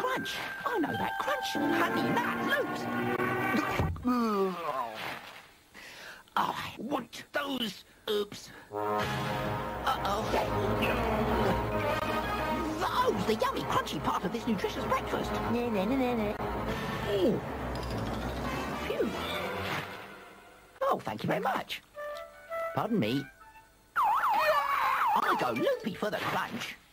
crunch. I know that crunch. Honey Nut Loops. I want those. Oops. Uh-oh. Those, the yummy, crunchy part of this nutritious breakfast. Ooh. Phew. Oh, thank you very much. Pardon me. I go loopy for the crunch.